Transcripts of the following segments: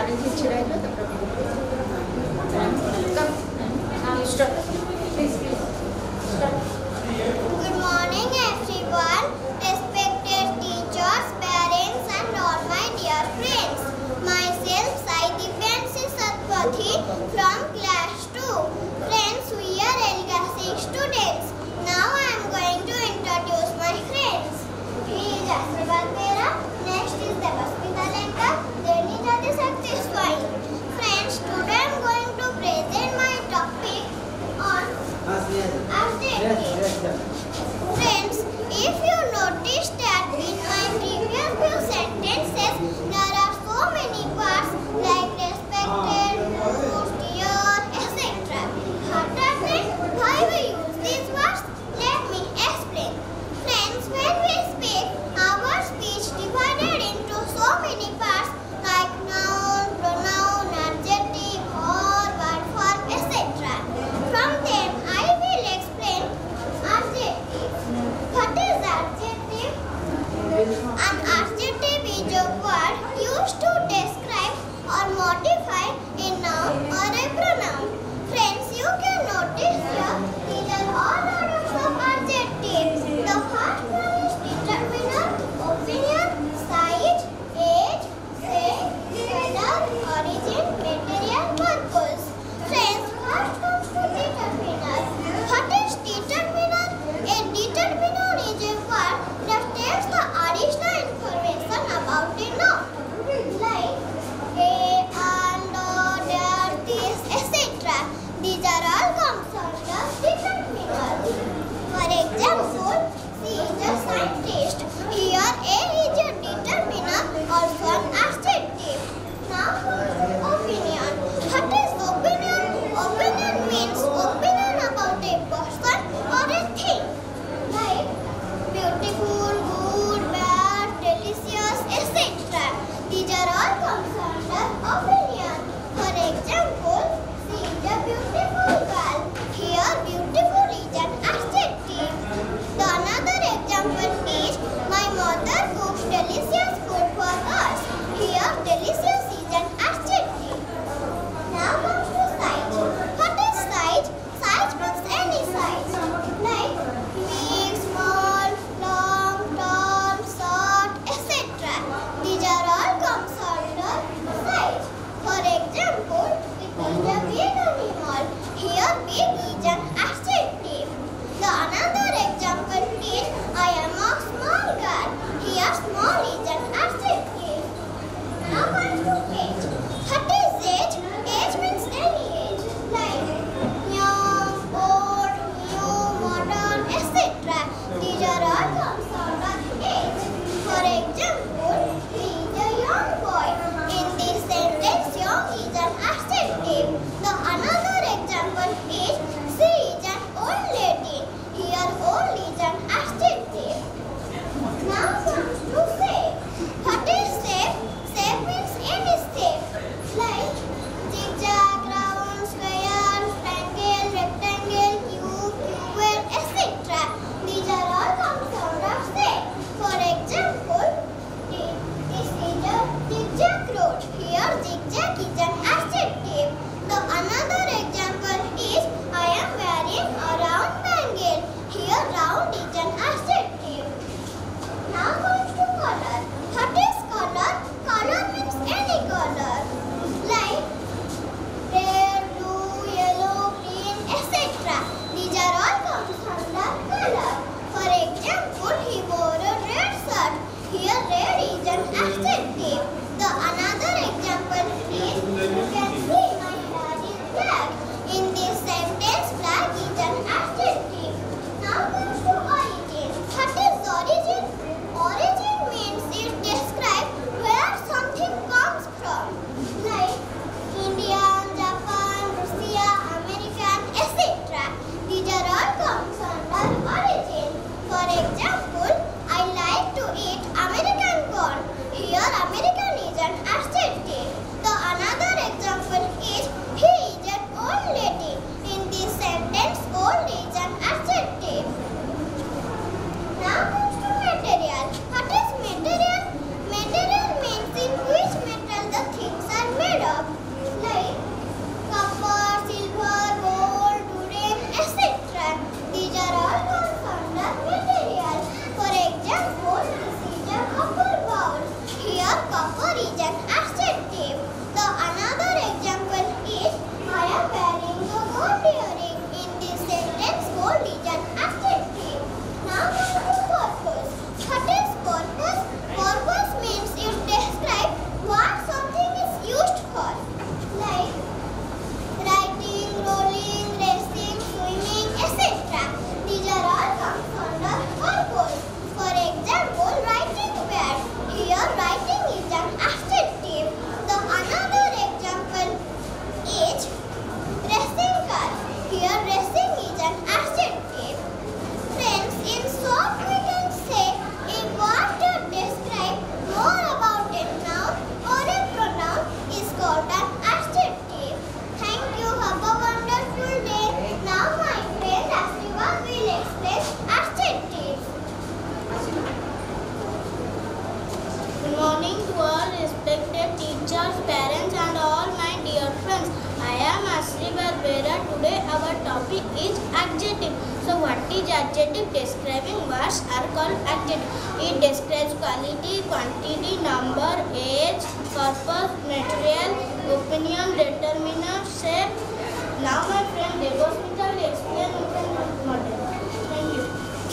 Good morning everyone, respected teachers, parents and all my dear friends. Myself Saidipansi Satpathy from class 2. Friends, we are LK6 students. Now I am going to introduce my friends. He is Asrabad Mera, next is Devasmita Lenka, then is Adi Satisfying. Friends, today I am going to present my topic on adjective. Friends, if you notice that in my previous few sentences there are so many parts like respected, most, dear, etc. What does it? Why we use these words? Let me explain. Friends, when we speak, our speech divided into so many parts like noun, pronoun, adjective, verb, word form, etc. From them, I will explain adjective. What is adjective? An adjective is a word used to describe or modify a noun or a pronoun. Friends, you can notice here these are all orders of adjectives. The first one is determiner, opinion, size, age, shape, color, origin, material, purpose. Friends, first comes to determiner. What is determiner? A determiner is a word that tells the additional information about a noun, like a, and, there, this, etc. These are all comes under determiner. For example, she is a scientist. Here, A is a determiner, also an adjective. Now, opinion. What is opinion? Opinion means opinion about a person or a thing, like beautiful, good, bad, delicious, etc. These are all comes under opinion. For example, she is a beautiful girl. Here, beautiful is an adjective. The another example is my mother cooks delicious food for us. Here, delicious is an adjective. Now comes to size. What is size? Size means any size, like big, small, long, tall, short, etc. These are all comes under size. For example, it is a big animal. Here, big is an adjective. The another example is I am a small girl. Here, small is an adjective. Now comes to age. What is age? Age means any age, like young, old, new, modern, etc. These are all comes under age. For example, he is a young boy. In this sentence, young is an adjective. The another example is she is an old lady. Here, old is an adjective. Now comes to shape. What is shape? Shape means any shape, like zigzag, round, square, triangle, rectangle, cube, cuboid, etc. These are all comes under shape. For example, this is a zigzag road. Here, zigzag is an adjective. The another example is I am wearing a round bangle. Here, round is an adjective. Now comes to color. What is color? Color means any color, like red, blue, yellow, green, etc. These are all comes under color. For example, he wore a red shirt. Here, red is an adjective. The another example is teachers, parents and all my dear friends. I am Asri Barbera. Today our topic is adjective. So what is adjective? Describing words are called adjective. It describes quality, quantity, number, age, purpose, material, opinion, determiner, shape. Now my friend Devasmita will explain improvement model. Thank you.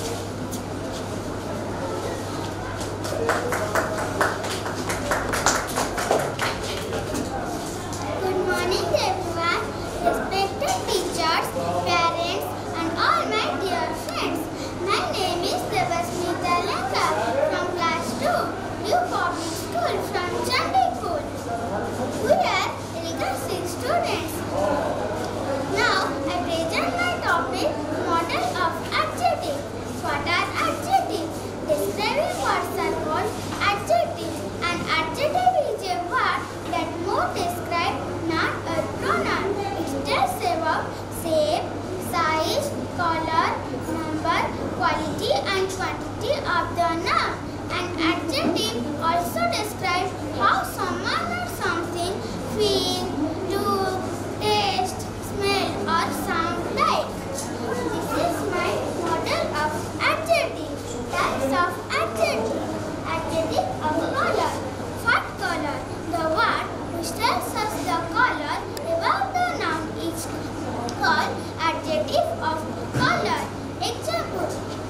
Good morning everyone, respected teachers, parents and all my dear friends. My name is Devasmita Lenga from class 2, New Public School from Chandipur. We are legal 6 students. Now I present my topic, model of adjective. What are adjectives? Describing words are called adjectives. An adjective is a word that more describe not a pronoun. It tells about shape, size, color, number, quality and quantity of the noun. An adjective also describes how someone or something feel, look, taste, smell or sound like. This is my model of adjective. Types of adjective. Adjective of color. What color? The word which tells us the color above the noun is called adjective of color. Example.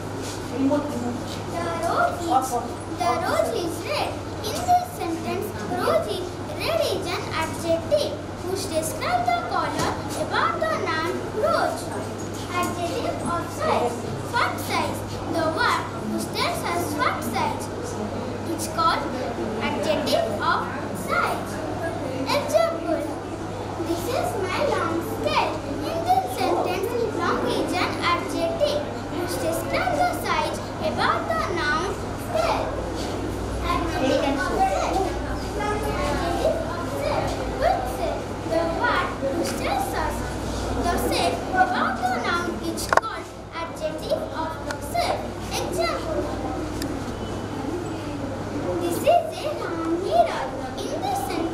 The rose is red. In this sentence, rose is red is an adjective which describes the color above the noun rose. Adjective of size. What size? The word which tells us what size. It's called adjective of size. Example. This is my long scale. In this sentence, long is an adjective which describes the size above the noun scale. Adjective of shape. Adjective of shape. Good shape. The word which tells us the shape above the noun is called adjective of shape. Example. This is a round mirror. In this sentence,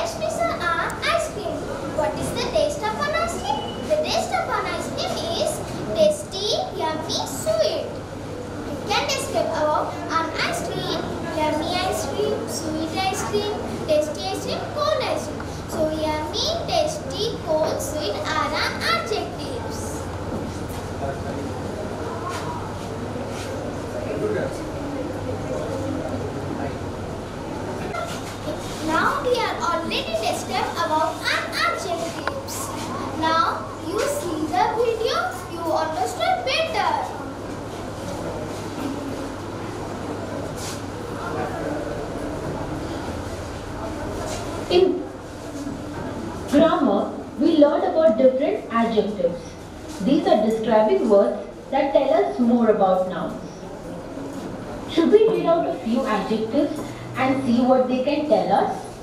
Next is our ice cream. What is the taste of an ice cream? The taste of an ice cream is tasty, yummy, sweet. You can describe about an ice cream: yummy ice cream, sweet ice cream, tasty ice cream, cold ice cream. So yummy, tasty, cold, sweet are our adjectives. Now we are already discussed about our adjectives. Now you see the video, you understand better. In grammar, we learned about different adjectives. These are describing words that tell us more about nouns. Should we read out a few adjectives and see what they can tell us?